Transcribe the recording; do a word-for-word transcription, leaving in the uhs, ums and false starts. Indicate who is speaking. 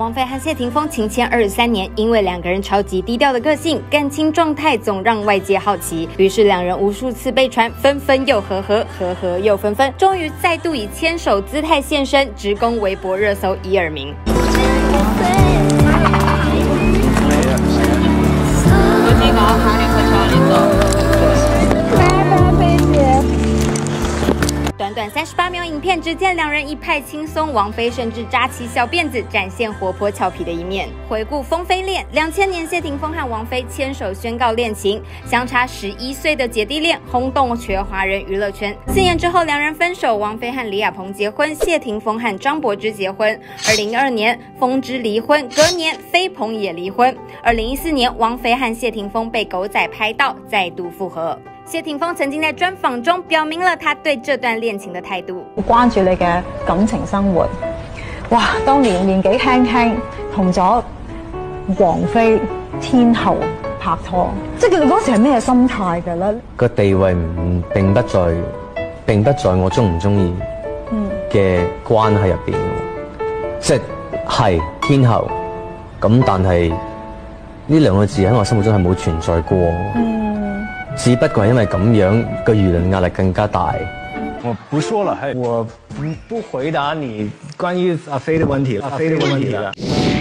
Speaker 1: 王菲和谢霆锋情牵二十三年，因为两个人超级低调的个性，感情状态总让外界好奇。于是两人无数次被传分分又合合，合合又分分，终于再度以牵手姿态现身，直攻微博热搜一耳鸣。 短短三十八秒影片，只见两人一派轻松，王菲甚至扎起小辫子，展现活泼俏皮的一面。回顾风飞恋，两千年谢霆锋和王菲牵手宣告恋情，相差十一岁的姐弟恋轰动全华人娱乐圈。四年之后，两人分手，王菲和李亚鹏结婚，谢霆锋和张柏芝结婚。二零一二年，风芝离婚，隔年飞鹏也离婚。二零一四年，王菲和谢霆锋被狗仔拍到，再度复合。 謝霆鋒曾經在專訪中表明了他對這段戀情的態度。
Speaker 2: 關注你嘅感情生活，哇！當年年紀輕輕同咗王菲天后拍拖，即係你嗰時係咩心態㗎咧？
Speaker 3: 個地位唔並不在，並不在我中唔中意嘅關係入邊，即係天后咁，但係呢兩個字喺我心目中係冇存在過。嗯 只不過係因為咁樣個輿論壓力更加大。
Speaker 4: 我不說了，我不不回答你關於阿飛的問題了，阿飛的問題了。